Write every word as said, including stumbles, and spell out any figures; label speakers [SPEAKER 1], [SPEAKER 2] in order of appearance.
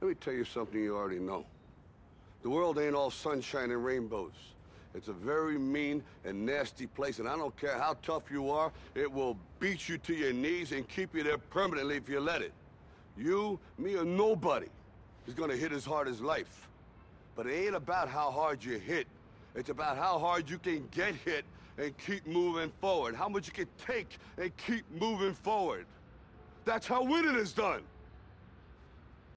[SPEAKER 1] Let me tell you something you already know. The world ain't all sunshine and rainbows. It's a very mean and nasty place, and I don't care how tough you are, it will beat you to your knees and keep you there permanently if you let it. You, me, or nobody is gonna hit as hard as life. But it ain't about how hard you hit. It's about how hard you can get hit and keep moving forward. How much you can take and keep moving forward. That's how winning is done.